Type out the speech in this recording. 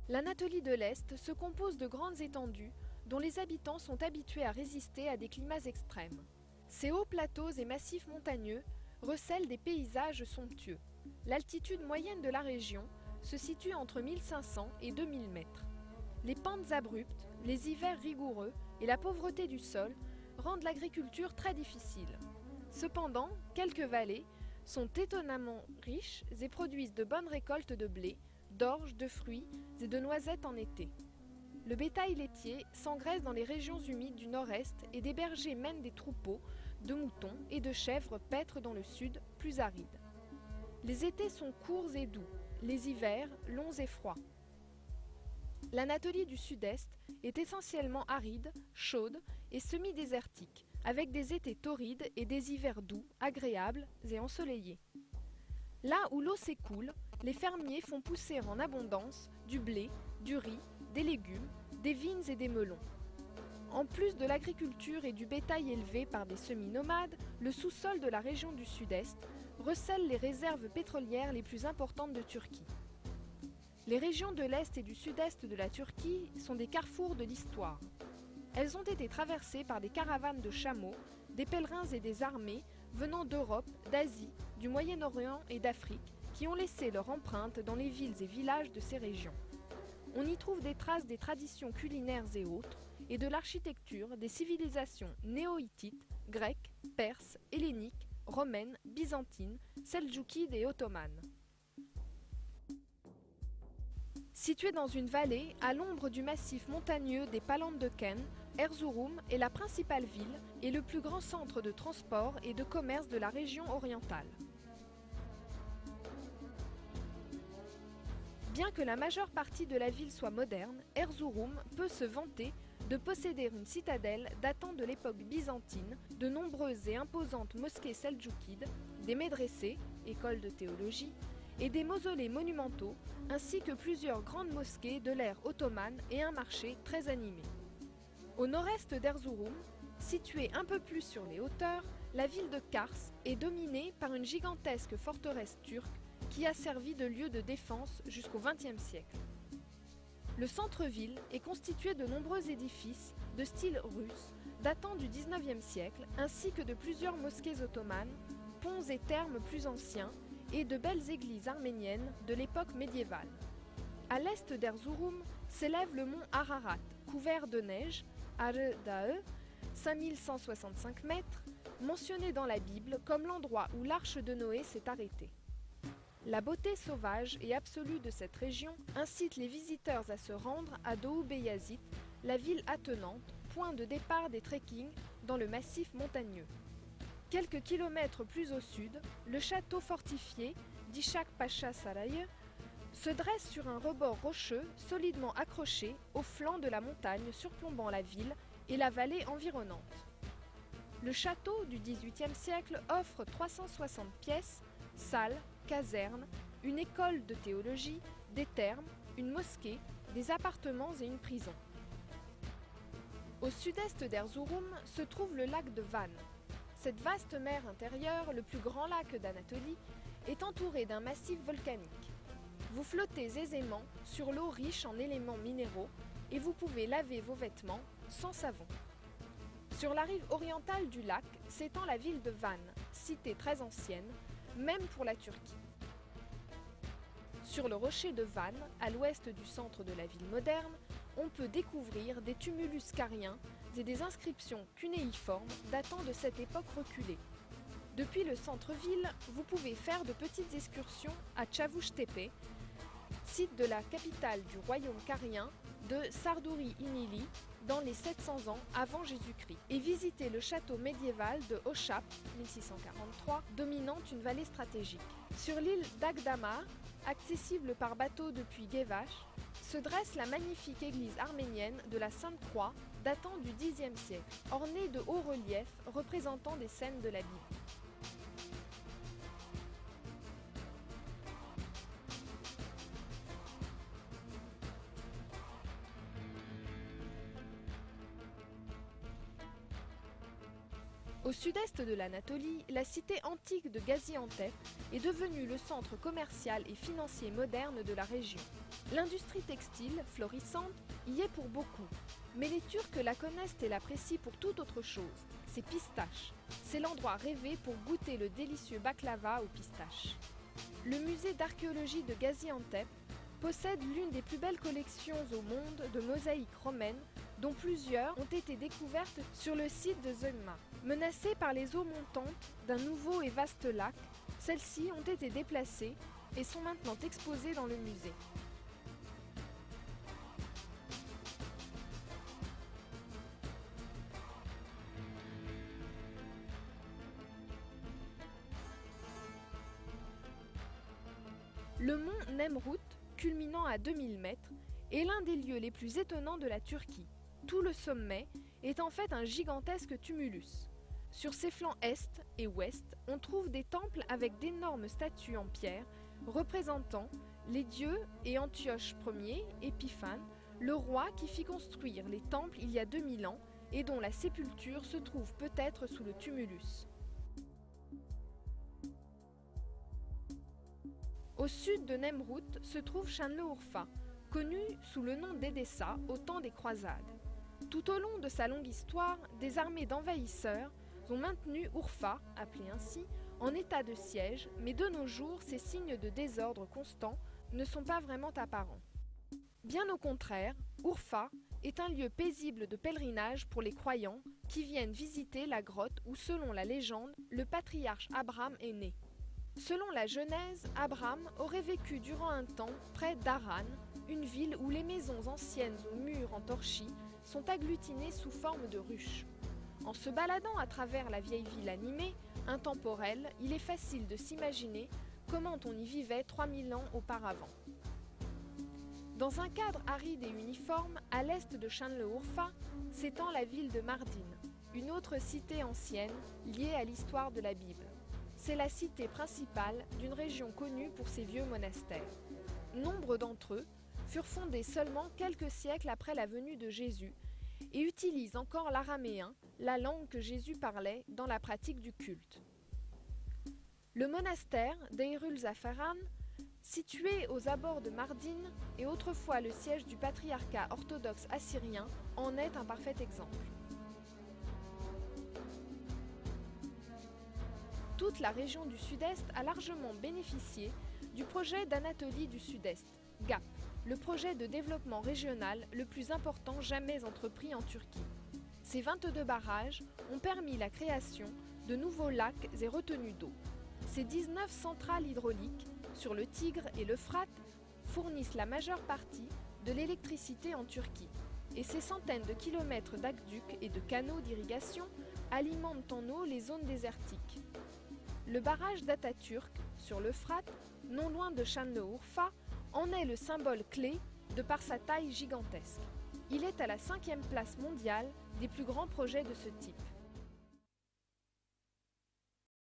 L'Anatolie de l'Est se compose de grandes étendues dont les habitants sont habitués à résister à des climats extrêmes. Ces hauts plateaux et massifs montagneux recèlent des paysages somptueux. L'altitude moyenne de la région se situe entre 1500 et 2000 mètres. Les pentes abruptes, les hivers rigoureux et la pauvreté du sol rendent l'agriculture très difficile. Cependant, quelques vallées sont étonnamment riches et produisent de bonnes récoltes de blé, d'orge, de fruits et de noisettes en été. Le bétail laitier s'engraisse dans les régions humides du nord-est et des bergers mènent des troupeaux de moutons et de chèvres paître dans le sud, plus aride. Les étés sont courts et doux, les hivers longs et froids. L'Anatolie du sud-est est essentiellement aride, chaude et semi-désertique, avec des étés torrides et des hivers doux, agréables et ensoleillés. Là où l'eau s'écoule, les fermiers font pousser en abondance du blé, du riz, des légumes, des vignes et des melons. En plus de l'agriculture et du bétail élevé par des semi-nomades, le sous-sol de la région du sud-est recèle les réserves pétrolières les plus importantes de Turquie. Les régions de l'Est et du Sud-Est de la Turquie sont des carrefours de l'histoire. Elles ont été traversées par des caravanes de chameaux, des pèlerins et des armées venant d'Europe, d'Asie, du Moyen-Orient et d'Afrique qui ont laissé leur empreinte dans les villes et villages de ces régions. On y trouve des traces des traditions culinaires et autres, et de l'architecture des civilisations néo-hittites, grecques, perses, helléniques, romaines, byzantines, seldjoukides et ottomanes. Située dans une vallée, à l'ombre du massif montagneux des Palandöken, Erzurum est la principale ville et le plus grand centre de transport et de commerce de la région orientale. Bien que la majeure partie de la ville soit moderne, Erzurum peut se vanter de posséder une citadelle datant de l'époque byzantine, de nombreuses et imposantes mosquées seldjoukides, des médressés, écoles de théologie, et des mausolées monumentaux, ainsi que plusieurs grandes mosquées de l'ère ottomane et un marché très animé. Au nord-est d'Erzurum, située un peu plus sur les hauteurs, la ville de Kars est dominée par une gigantesque forteresse turque qui a servi de lieu de défense jusqu'au XXe siècle. Le centre-ville est constitué de nombreux édifices de style russe datant du XIXe siècle, ainsi que de plusieurs mosquées ottomanes, ponts et thermes plus anciens, et de belles églises arméniennes de l'époque médiévale. À l'est d'Erzurum s'élève le mont Ararat, couvert de neige, Arı Dağı, 5165 mètres, mentionné dans la Bible comme l'endroit où l'arche de Noé s'est arrêtée. La beauté sauvage et absolue de cette région incite les visiteurs à se rendre à Doğu Beyazıt, la ville attenante, point de départ des trekkings dans le massif montagneux. Quelques kilomètres plus au sud, le château fortifié d'Ishak Pacha Sarayı se dresse sur un rebord rocheux solidement accroché au flanc de la montagne surplombant la ville et la vallée environnante. Le château du XVIIIe siècle offre 360 pièces, salles, casernes, une école de théologie, des thermes, une mosquée, des appartements et une prison. Au sud-est d'Erzurum se trouve le lac de Van. Cette vaste mer intérieure, le plus grand lac d'Anatolie, est entourée d'un massif volcanique. Vous flottez aisément sur l'eau riche en éléments minéraux et vous pouvez laver vos vêtements sans savon. Sur la rive orientale du lac s'étend la ville de Van, cité très ancienne, même pour la Turquie. Sur le rocher de Van, à l'ouest du centre de la ville moderne, on peut découvrir des tumulus cariens et des inscriptions cunéiformes datant de cette époque reculée. Depuis le centre-ville, vous pouvez faire de petites excursions à Çavuştepe, site de la capitale du royaume carien de Sarduri-İnili dans les 700 ans avant Jésus-Christ, et visiter le château médiéval de Hoşap, 1643, dominant une vallée stratégique. Sur l'île d'Agdamar, accessible par bateau depuis Gevaş, se dresse la magnifique église arménienne de la Sainte-Croix datant du Xe siècle, ornée de hauts reliefs représentant des scènes de la Bible. Au sud-est de l'Anatolie, la cité antique de Gaziantep est devenue le centre commercial et financier moderne de la région. L'industrie textile, florissante, y est pour beaucoup. Mais les Turcs la connaissent et l'apprécient pour toute autre chose, ses pistaches. C'est l'endroit rêvé pour goûter le délicieux baklava aux pistaches. Le musée d'archéologie de Gaziantep possède l'une des plus belles collections au monde de mosaïques romaines, dont plusieurs ont été découvertes sur le site de Zeugma. Menacées par les eaux montantes d'un nouveau et vaste lac, celles-ci ont été déplacées et sont maintenant exposées dans le musée. Le mont Nemrut, culminant à 2000 mètres, est l'un des lieux les plus étonnants de la Turquie. Tout le sommet est en fait un gigantesque tumulus. Sur ses flancs est et ouest, on trouve des temples avec d'énormes statues en pierre représentant les dieux et Antioche Ier, Épiphane, le roi qui fit construire les temples il y a 2000 ans et dont la sépulture se trouve peut-être sous le tumulus. Au sud de Nemrut se trouve Şanlıurfa, connu sous le nom d'Edessa au temps des croisades. Tout au long de sa longue histoire, des armées d'envahisseurs ont maintenu Urfa, appelé ainsi, en état de siège, mais de nos jours, ces signes de désordre constant ne sont pas vraiment apparents. Bien au contraire, Urfa est un lieu paisible de pèlerinage pour les croyants qui viennent visiter la grotte où, selon la légende, le patriarche Abraham est né. Selon la Genèse, Abraham aurait vécu durant un temps près d'Haran, une ville où les maisons anciennes aux murs en torchis sont agglutinées sous forme de ruches. En se baladant à travers la vieille ville animée, intemporelle, il est facile de s'imaginer comment on y vivait 3000 ans auparavant. Dans un cadre aride et uniforme, à l'est de Şanlıurfa, s'étend la ville de Mardin, une autre cité ancienne liée à l'histoire de la Bible. C'est la cité principale d'une région connue pour ses vieux monastères. Nombre d'entre eux furent fondés seulement quelques siècles après la venue de Jésus et utilisent encore l'araméen, la langue que Jésus parlait dans la pratique du culte. Le monastère d'Eyrul Zafaran, situé aux abords de Mardin et autrefois le siège du patriarcat orthodoxe assyrien, en est un parfait exemple. Toute la région du Sud-Est a largement bénéficié du projet d'Anatolie du Sud-Est, GAP, le projet de développement régional le plus important jamais entrepris en Turquie. Ces 22 barrages ont permis la création de nouveaux lacs et retenues d'eau. Ces 19 centrales hydrauliques, sur le Tigre et l'Euphrate, fournissent la majeure partie de l'électricité en Turquie. Et ces centaines de kilomètres d'aqueducs et de canaux d'irrigation alimentent en eau les zones désertiques. Le barrage d'Atatürk, sur l'Euphrate, non loin de Şanlıurfa, en est le symbole clé de par sa taille gigantesque. Il est à la 5e place mondiale des plus grands projets de ce type.